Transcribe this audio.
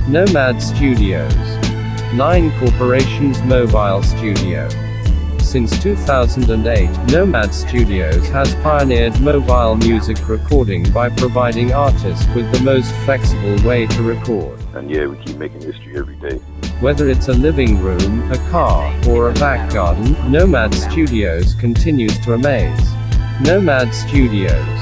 Nomad Studios. 9 Corporation's mobile studio. Since 2008, Nomad Studios has pioneered mobile music recording by providing artists with the most flexible way to record. And yeah, we keep making history every day. Whether it's a living room, a car, or a back garden, Nomad Studios continues to amaze. Nomad Studios.